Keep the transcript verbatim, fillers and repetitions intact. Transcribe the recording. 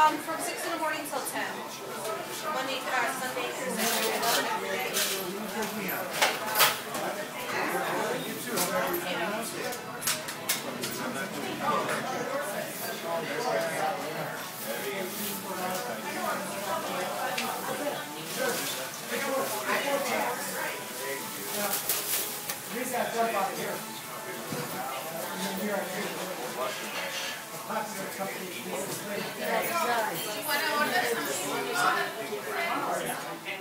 Um, from six in the morning till ten. Monday, uh, Sunday through Saturday, eleven every day. That's right.